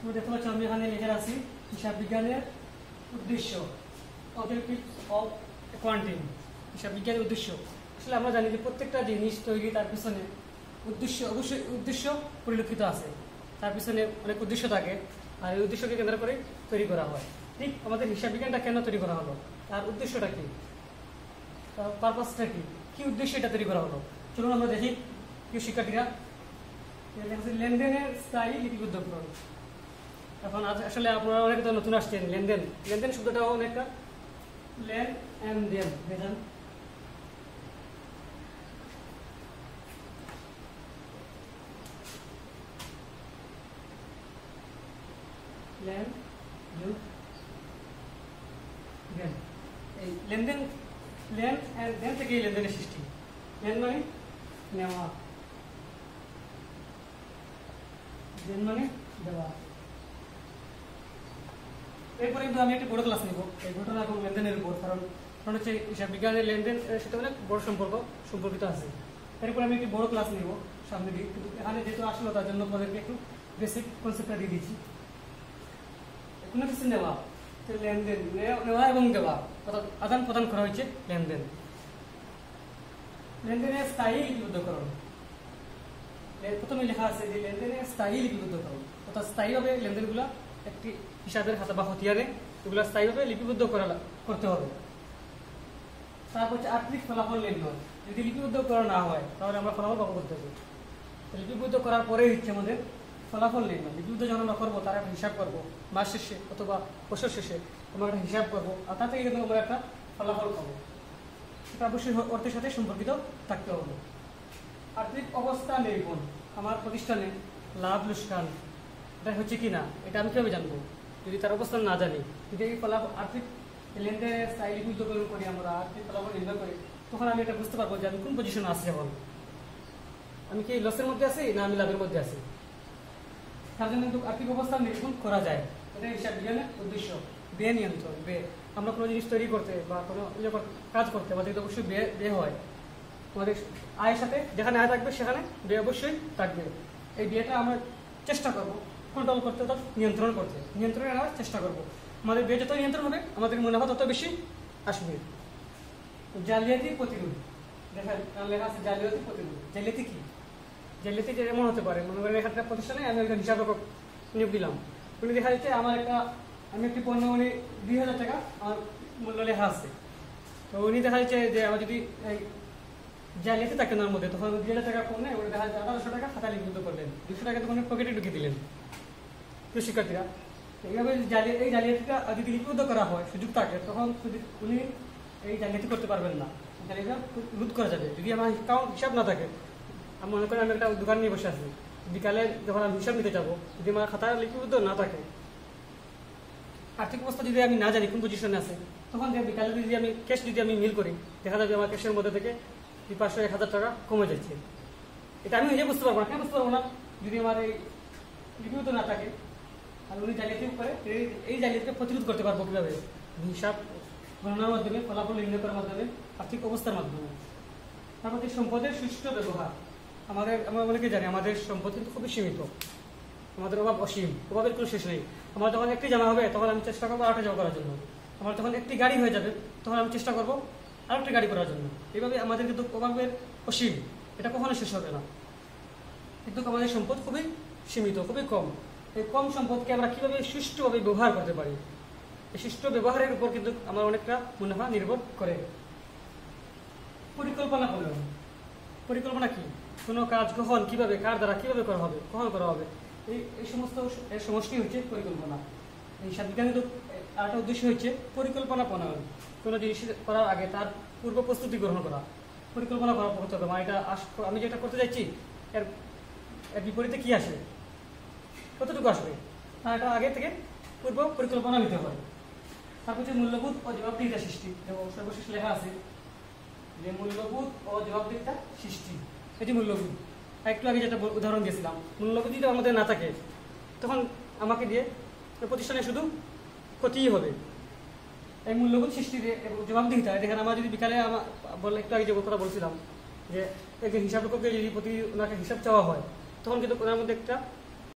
তুমি দেখতে পাচ্ছ আমি এখানে লিখে রাখছি হিসাব বিজ্ঞানের উদ্দেশ্য, অবজেক্টিভস অফ অ্যাকাউন্টিং। হিসাব বিজ্ঞানের উদ্দেশ্য, আসলে আমরা জানি যে প্রত্যেকটা জিনিস তৈরি তার পিছনে উদ্দেশ্য, অবশ্যই উদ্দেশ্য পরিলক্ষিত আছে, তার পিছনে অনেক উদ্দেশ্য থাকে, আর এই উদ্দেশ্যকে কেন্দ্র করে তৈরি করা হয়। ঠিক আমাদের হিসাব বিজ্ঞানটা কেন তৈরি করা হলো, তার উদ্দেশ্যটা কি, তার পারপাসটা কি, কি উদ্দেশ্যে এটা তৈরি করা হলো, চলুন আমরা দেখি। প্রিয় শিক্ষার্থীরা, লেনদেনের স্থায়ী লিপিবদ্ধকরণ। এখন আসলে আপনারা অনেক নতুন আসছেন, লেনদেন লেনদেন শব্দটাও অনেকটা লেন এন্ড দেন, দেখেন লেন দেন, এই লেনদেন লেন এন্ড দেন থেকে এই লেনদেনের সৃষ্টি। লেন মানে নেওয়া, দেন মানে দেওয়া। এরপরে কিন্তু আমি একটা বড় ক্লাস নেব এই ঘটনা এবং লেনদেনের উপর, কারণ হচ্ছে হিসাব বিজ্ঞানের লেনদেন সাথে অনেক বড় সম্পর্কিত আছে। এরপরে আমি একটি বড় ক্লাস নেব সামনে দিয়ে, কিন্তু এখানে যেহেতু আসলো তার জন্য আপনাদেরকে একটু বেসিক কনসেপ্টটা দিয়ে দিচ্ছি। কোনো কিছু নেওয়া, লেনদেন নেওয়া এবং দেওয়া, অর্থাৎ আদান প্রদান করা হয়েছে লেনদেন। লেনদেনের স্থায়ী লিপিবদ্ধকরণ, প্রথমে লেখা আছে যে লেনদেনের স্থায়ী লিপিবদ্ধকরণ, অর্থাৎ স্থায়ীভাবে লেনদেনগুলো একটি হিসাবের খাতা বা হতিয়ারে এগুলো স্থায়ীভাবে লিপিবদ্ধ করতে হবে। তারপর হচ্ছে আর্থিক ফলাফল নির্ণয়, যদি লিপিবদ্ধ করা না হয় তাহলে আমরা ফলাফল পাবো করতে হবে। লিপিবদ্ধ করার পরেই হচ্ছে আমাদের ফলাফল নির্ণয়। লিপিবদ্ধ যখন আমরা করবো তার একটা হিসাব করবো, মাস শেষে অথবা বছর শেষে আমরা একটা হিসাব করবো, আর তার থেকে কিন্তু আমরা একটা ফলাফল পাবো। সেটা অবশ্যই অর্থের সাথে সম্পর্কিত থাকতে হবে। আর্থিক অবস্থা নিরূপণ, আমার প্রতিষ্ঠানে লাভ লোকসান এটা হচ্ছে কি না এটা আমি কিভাবে জানবো যদি তার অবস্থান না জানি। যদি এই ফলাফল আর্থিক লেনদেনের স্থায়ী লিপিবদ্ধকরণ করি, আমরা আর্থিক ফলাফল নির্ণয় করি, তখন আমি এটা বুঝতে পারবো যে আমি কোন পজিশনে আছি, এখন আমি কি লসের মধ্যে আছি না আমি লাভের মধ্যে আছি। তার জন্য কিন্তু আর্থিক অবস্থা নিরূপণ করা যায়, এটা হিসাব বিজ্ঞানের উদ্দেশ্য। ব্যয় নিয়ন্ত্রণ, ব্যয়, আমরা কোনো জিনিস তৈরি করতে বা কোনো কাজ করতে আমাদের অবশ্যই ব্যয় হয়। আমাদের আয়ের সাথে যেখানে আয় থাকবে সেখানে ব্যয় অবশ্যই থাকবে। এই ব্যয়টা আমরা চেষ্টা করবো কন্ট্রোল করতে, অর্থাৎ নিয়ন্ত্রণ করতে, নিয়ন্ত্রণে আনার চেষ্টা করবো। আমাদের ব্যয় যত নিয়ন্ত্রণ হবে আমাদের মুনাফা তত বেশি আসবে। জালিয়াতি প্রতিরোধ, দেখেন লেখা আছে জালিয়াতি প্রতিরোধ। জালিয়াতি কি? জালিয়াতি যেমন হতে পারে, মনে করেন একটা প্রতিষ্ঠানে আমি একজন হিসাব রক্ষক নিয়োগ দিলাম, উনি দেখা যাচ্ছে আমি একটি পণ্য, উনি 2000 টাকা আমার মূল্য লেখা আছে, তো উনি দেখা যাচ্ছে যে আমার যদি জালিয়াতি থাকে ওনার মধ্যে, তখন 2000 টাকা পণ্যে উনি দেখা যাচ্ছে 1800 টাকা খাতা লিপিবদ্ধ করলেন, 200 টাকা তখন পকেটে ঢুকিয়ে দিলেন। প্রিয় শিক্ষার্থীরা, এইভাবে এই জালিয়াতিটা যদি লিপিবদ্ধ করা হয়, সুযোগ থাকে, তখন উনি এই জালিয়াতি করতে পারবেন না, জালিয়াতিটা রোধ করা যাবে। যদি আমার অ্যাকাউন্ট হিসাব না থাকে, আমি মনে করেন আমি একটা দোকান নিয়ে বসে আছি, বিকালে যখন আমি হিসাব নিতে যাবো, যদি আমার খাতা লিপিবদ্ধ না থাকে, আর্থিক অবস্থা যদি আমি না জানি কোন পজিশনে আছে, তখন বিকালে যদি আমি মিল করি, দেখা যাবে আমার ক্যাশের মধ্যে থেকে 500-1000 টাকা কমে যাচ্ছে। এটা আমি নিজে বুঝতে পারবো না, কেন বুঝতে পারবো না? যদি আমার এই লিপিবদ্ধ না থাকে, আর উনি জালিয়াতি করে, এই জালিয়াতিকে প্রতিরোধ করতে পারবো কিভাবে? হিসাব গণনার মাধ্যমে, ফলাফল নির্ণয় করার মাধ্যমে, আর্থিক অবস্থার মাধ্যমে। তারপর সম্পদের সুষ্ঠু ব্যবহার, আমরা অনেকে জানি আমাদের সম্পদ কিন্তু খুবই সীমিত, আমাদের অভাব অসীম, অভাবের কোনো শেষ নেই। আমার যখন একটি জামা হবে তখন আমি চেষ্টা করবো আরেকটা জামা করার জন্য, আমার যখন একটি গাড়ি হয়ে যাবে তখন আমি চেষ্টা করবো আরেকটা গাড়ি করার জন্য। এইভাবে আমাদের কিন্তু অভাবের অসীম, এটা কখনো শেষ হবে না, কিন্তু আমাদের সম্পদ খুবই সীমিত, খুবই কম। এই কম সম্পদকে আমরা কিভাবে সুষ্ঠুভাবে ব্যবহার করতে পারি, এই সুষ্ঠু ব্যবহারের উপর কিন্তু আমার অনেকটা মুনাফা নির্ভর করে। পরিকল্পনা প্রণয়ন, পরিকল্পনা কি? কোনো কাজ কখন, কিভাবে, কার দ্বারা কিভাবে করা হবে, কখন করা হবে, এই সমস্ত এর সমষ্টি হচ্ছে পরিকল্পনা। এই হিসাব বিজ্ঞানের আরেকটা উদ্দেশ্য হচ্ছে পরিকল্পনা প্রণয়ন, কোনো জিনিস করার আগে তার পূর্ব প্রস্তুতি গ্রহণ করা, পরিকল্পনা করা করতে হবে। আমি যেটা করতে যাচ্ছি এর বিপরীতে কি আসবে, কতটুকু আসবে, তার একটা আগে থেকে পূর্ব পরিকল্পনা নিতে হয়। তারপর হচ্ছে মূল্যবোধ ও জবাবদিহিতা সৃষ্টি, সর্বশেষ লেখা আছে যে মূল্যবোধ ও জবাবদিহিতা সৃষ্টি, এটি মূল্যবোধ। একটু আগে যেটা উদাহরণ দিয়েছিলাম, মূল্যবোধ যদি আমাদের না থাকে তখন আমাকে দিয়ে প্রতিষ্ঠানে শুধু ক্ষতিই হবে। এই মূল্যবোধ সৃষ্টিতে এবং জবাবদিহিতা, দেখেন আমার যদি বিকালে একটু আগে যে কথা বলছিলাম যে একজন হিসাব রক্ষককে যদি ওনাকে হিসাব চাওয়া হয়, তখন কিন্তু ওনার মধ্যে একটা